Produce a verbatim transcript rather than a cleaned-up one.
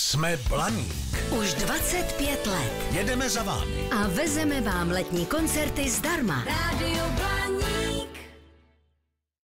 Jsme Blaník. Už dvacet pět let. Jedeme za vámi. A vezeme vám letní koncerty zdarma. Rádio